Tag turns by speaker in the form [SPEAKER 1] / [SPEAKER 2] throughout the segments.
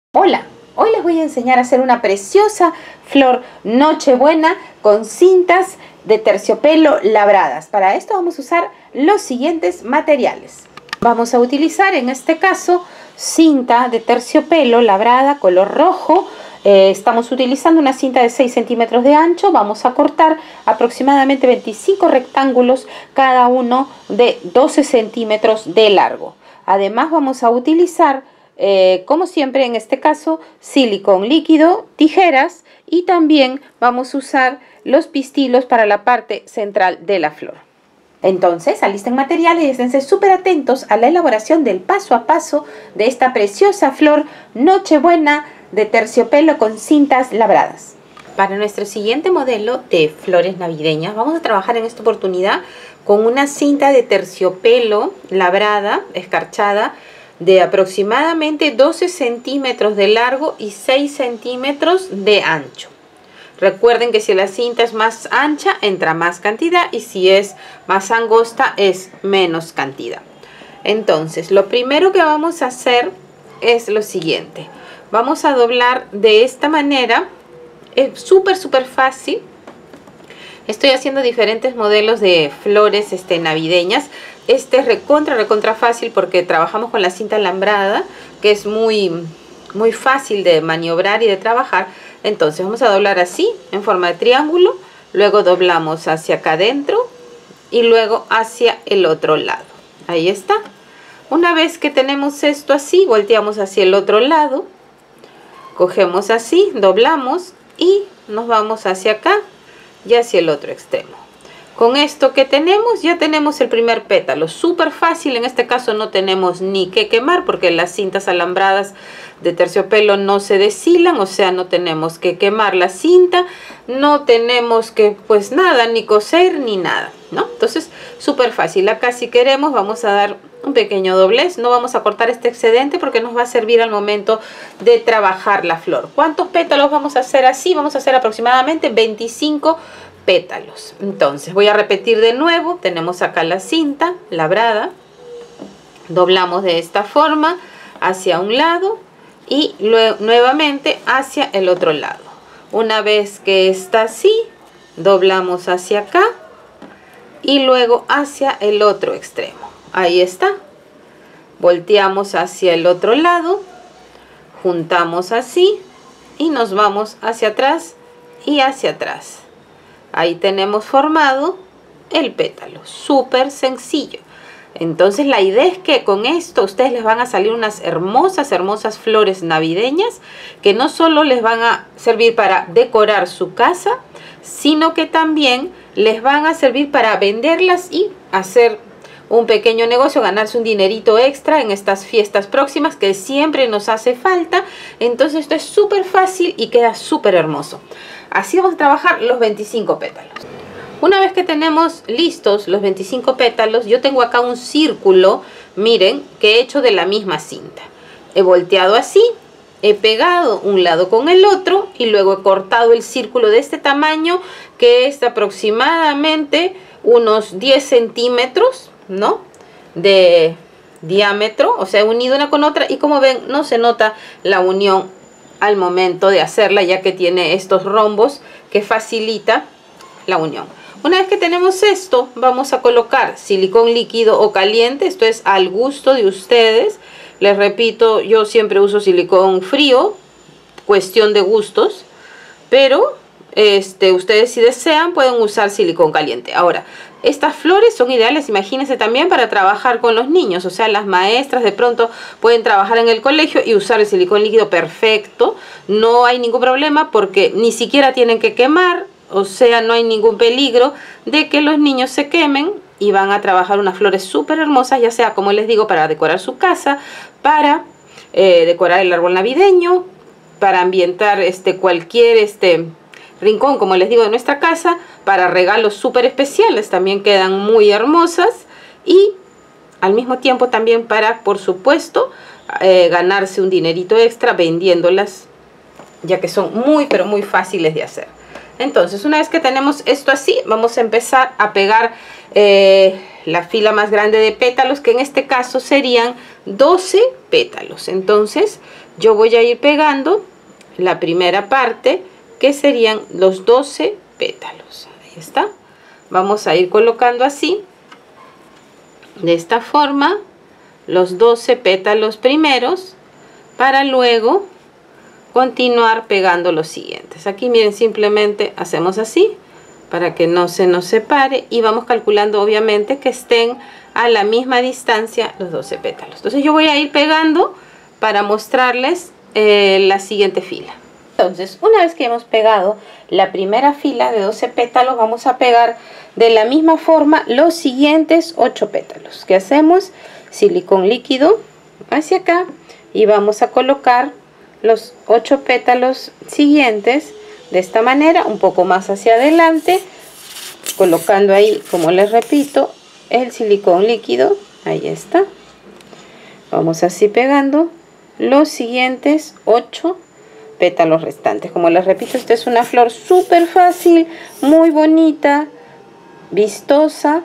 [SPEAKER 1] Hola, hoy les voy a enseñar a hacer una preciosa flor Nochebuena con cintas de terciopelo labradas. Para esto vamos a usar los siguientes materiales. Vamos a utilizar en este caso cinta de terciopelo labrada color rojo. Estamos utilizando una cinta de 6 centímetros de ancho. Vamos a cortar aproximadamente 25 rectángulos, cada uno de 12 centímetros de largo. Además vamos a utilizar como siempre en este caso silicón líquido, tijeras y también vamos a usar los pistilos para la parte central de la flor. Entonces alisten materiales y estén súper atentos a la elaboración del paso a paso de esta preciosa flor Nochebuena de terciopelo con cintas labradas. Para nuestro siguiente modelo de flores navideñas vamos a trabajar en esta oportunidad con una cinta de terciopelo labrada, escarchada, de aproximadamente 12 centímetros de largo y 6 centímetros de ancho. Recuerden que si la cinta es más ancha entra más cantidad y si es más angosta es menos cantidad. Entonces lo primero que vamos a hacer es lo siguiente. Vamos a doblar de esta manera. Es súper fácil. Estoy haciendo diferentes modelos de flores navideñas. Este es recontra fácil porque trabajamos con la cinta alambrada, que es muy fácil de maniobrar y de trabajar. Entonces vamos a doblar así, en forma de triángulo. Luego doblamos hacia acá adentro y luego hacia el otro lado. Ahí está. Una vez que tenemos esto así, volteamos hacia el otro lado. Cogemos así, doblamos y nos vamos hacia acá y hacia el otro extremo. Con esto que tenemos, ya tenemos el primer pétalo. Súper fácil, en este caso no tenemos ni que quemar porque las cintas alambradas de terciopelo no se deshilan, o sea, no tenemos que quemar la cinta, no tenemos que pues nada, ni coser ni nada, ¿no? Entonces, súper fácil. Acá si queremos vamos a dar un pequeño doblez, no vamos a cortar este excedente porque nos va a servir al momento de trabajar la flor. ¿Cuántos pétalos vamos a hacer así? Vamos a hacer aproximadamente 25 pétalos. Entonces voy a repetir de nuevo. Tenemos acá la cinta labrada, doblamos de esta forma hacia un lado y luego nuevamente hacia el otro lado. Una vez que está así, doblamos hacia acá y luego hacia el otro extremo. Ahí está. Volteamos hacia el otro lado, juntamos así y nos vamos hacia atrás y hacia atrás. Ahí tenemos formado el pétalo. Súper sencillo. Entonces la idea es que con esto ustedes les van a salir unas hermosas flores navideñas que no solo les van a servir para decorar su casa, sino que también les van a servir para venderlas y hacer un pequeño negocio, ganarse un dinerito extra en estas fiestas próximas que siempre nos hace falta. Entonces esto es súper fácil y queda súper hermoso. Así vamos a trabajar los 25 pétalos. Una vez que tenemos listos los 25 pétalos, yo tengo acá un círculo, miren, que he hecho de la misma cinta. He volteado así, he pegado un lado con el otro y luego he cortado el círculo de este tamaño que es aproximadamente unos 10 centímetros, ¿no? De diámetro, o sea, he unido una con otra y como ven no se nota la unión al momento de hacerla, ya que tiene estos rombos que facilita la unión. Una vez que tenemos esto, vamos a colocar silicón líquido o caliente. Esto es al gusto de ustedes. Les repito, yo siempre uso silicón frío, cuestión de gustos, pero ustedes si desean pueden usar silicón caliente. Ahora, estas flores son ideales, imagínense, también para trabajar con los niños. O sea, las maestras de pronto pueden trabajar en el colegio y usar el silicón líquido perfecto. No hay ningún problema porque ni siquiera tienen que quemar. O sea, no hay ningún peligro de que los niños se quemen y van a trabajar unas flores súper hermosas, ya sea, como les digo, para decorar su casa, para decorar el árbol navideño, para ambientar cualquier rincón, como les digo, de nuestra casa, para regalos súper especiales, también quedan muy hermosas y al mismo tiempo también para, por supuesto, ganarse un dinerito extra vendiéndolas, ya que son pero muy fáciles de hacer. Entonces, una vez que tenemos esto así, vamos a empezar a pegar la fila más grande de pétalos, que en este caso serían 12 pétalos. Entonces, yo voy a ir pegando la primera parte, que serían los 12 pétalos. Ahí está. Vamos a ir colocando así, de esta forma, los 12 pétalos primeros, para luego continuar pegando los siguientes. Aquí miren, simplemente hacemos así para que no se nos separe y vamos calculando obviamente que estén a la misma distancia los 12 pétalos. Entonces yo voy a ir pegando para mostrarles la siguiente fila. Entonces, una vez que hemos pegado la primera fila de 12 pétalos, vamos a pegar de la misma forma los siguientes 8 pétalos. ¿Qué hacemos? Silicón líquido hacia acá y vamos a colocar los 8 pétalos siguientes de esta manera, un poco más hacia adelante, colocando ahí, como les repito, el silicón líquido. Ahí está. Vamos así pegando los siguientes 8 pétalos restantes. Como les repito, esta es una flor súper fácil, muy bonita, vistosa,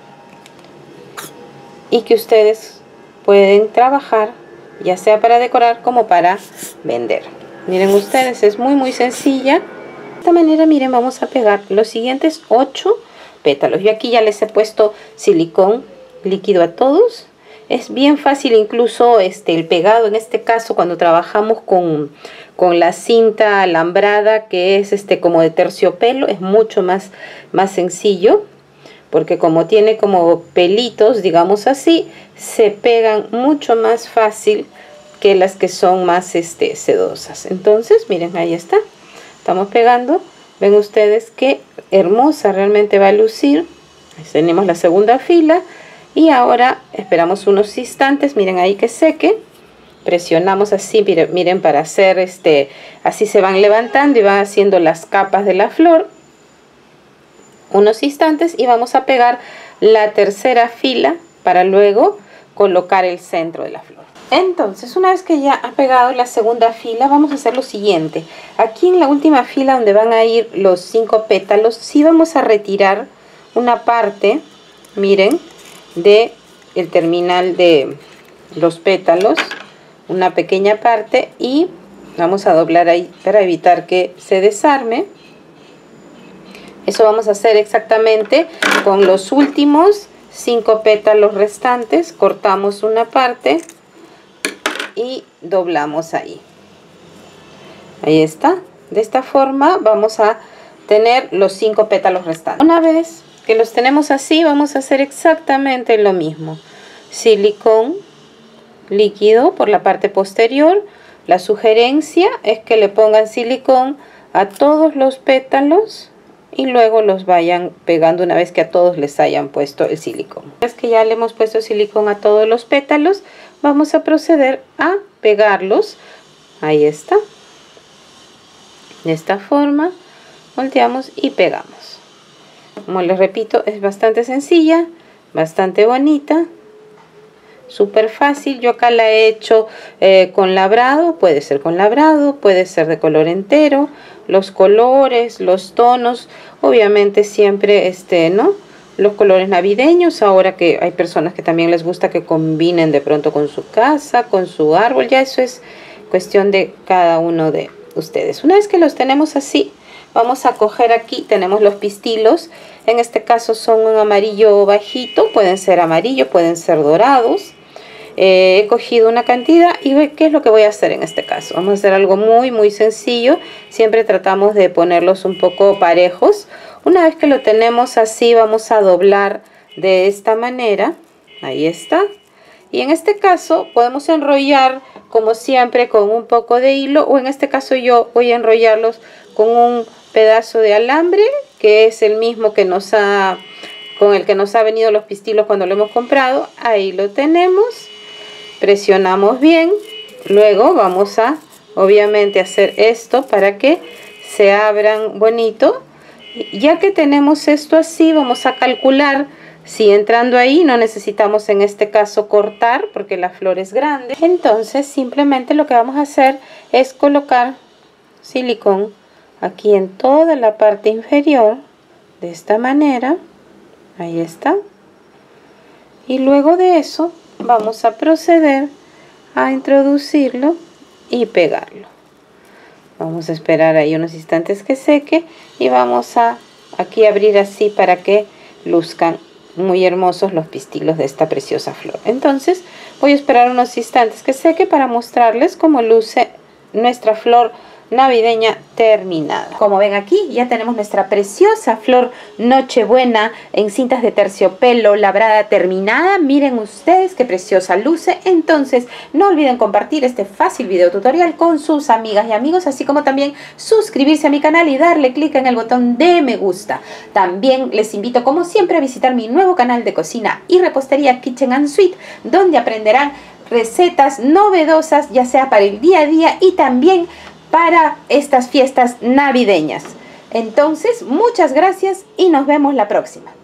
[SPEAKER 1] y que ustedes pueden trabajar ya sea para decorar como para vender. Miren ustedes, es muy sencilla. De esta manera, miren, vamos a pegar los siguientes 8 pétalos. Yo aquí ya les he puesto silicón líquido a todos. Es bien fácil, incluso el pegado, en este caso cuando trabajamos con la cinta alambrada, que es como de terciopelo, es mucho más sencillo, porque como tiene como pelitos, digamos así, se pegan mucho más fácil que las que son más sedosas. Entonces miren, ahí está, estamos pegando. Ven ustedes qué hermosa realmente va a lucir. Ahí tenemos la segunda fila. Y ahora esperamos unos instantes, miren ahí que seque, presionamos así, miren para hacer así se van levantando y van haciendo las capas de la flor. Unos instantes y vamos a pegar la tercera fila para luego colocar el centro de la flor. Entonces, una vez que ya ha pegado la segunda fila, vamos a hacer lo siguiente. Aquí en la última fila donde van a ir los 5 pétalos, sí vamos a retirar una parte, miren, de el terminal de los pétalos, una pequeña parte, y vamos a doblar ahí para evitar que se desarme. Eso vamos a hacer exactamente con los últimos 5 pétalos restantes. Cortamos una parte y doblamos ahí. Ahí está. De esta forma vamos a tener los 5 pétalos restantes. Una vez que los tenemos así, vamos a hacer exactamente lo mismo. Silicón líquido por la parte posterior. La sugerencia es que le pongan silicón a todos los pétalos y luego los vayan pegando una vez que a todos les hayan puesto el silicón. Una vez que ya le hemos puesto silicón a todos los pétalos, vamos a proceder a pegarlos. Ahí está. De esta forma volteamos y pegamos. Como les repito, es bastante sencilla, bastante bonita, súper fácil. Yo acá la he hecho con labrado, puede ser con labrado, puede ser de color entero. Los colores, los tonos, obviamente siempre ¿no? Los colores navideños, ahora que hay personas que también les gusta que combinen de pronto con su casa, con su árbol, ya eso es cuestión de cada uno de ustedes. Una vez que los tenemos así, vamos a coger aquí, tenemos los pistilos, en este caso son un amarillo bajito, pueden ser amarillo, pueden ser dorados. He cogido una cantidad y ¿qué es lo que voy a hacer en este caso? Vamos a hacer algo muy sencillo, siempre tratamos de ponerlos un poco parejos. Una vez que lo tenemos así, vamos a doblar de esta manera, ahí está. Y en este caso podemos enrollar como siempre con un poco de hilo, o en este caso yo voy a enrollarlos con un pedazo de alambre que es el mismo que con el que nos ha venido los pistilos cuando lo hemos comprado. Ahí lo tenemos, presionamos bien, luego vamos a obviamente hacer esto para que se abran bonito. Ya que tenemos esto así, vamos a calcular si entrando ahí no necesitamos en este caso cortar porque la flor es grande. Entonces simplemente lo que vamos a hacer es colocar silicón aquí en toda la parte inferior de esta manera. Ahí está. Y luego de eso vamos a proceder a introducirlo y pegarlo. Vamos a esperar ahí unos instantes que seque y vamos a aquí abrir así para que luzcan muy hermosos los pistilos de esta preciosa flor. Entonces voy a esperar unos instantes que seque para mostrarles cómo luce nuestra flor navideña terminada. Como ven aquí ya tenemos nuestra preciosa flor Nochebuena en cintas de terciopelo labrada terminada. Miren ustedes qué preciosa luce. Entonces no olviden compartir este fácil video tutorial con sus amigas y amigos, así como también suscribirse a mi canal y darle clic en el botón de me gusta. También les invito como siempre a visitar mi nuevo canal de cocina y repostería Kitchen and Sweet, donde aprenderán recetas novedosas ya sea para el día a día y también para estas fiestas navideñas. Entonces, muchas gracias y nos vemos la próxima.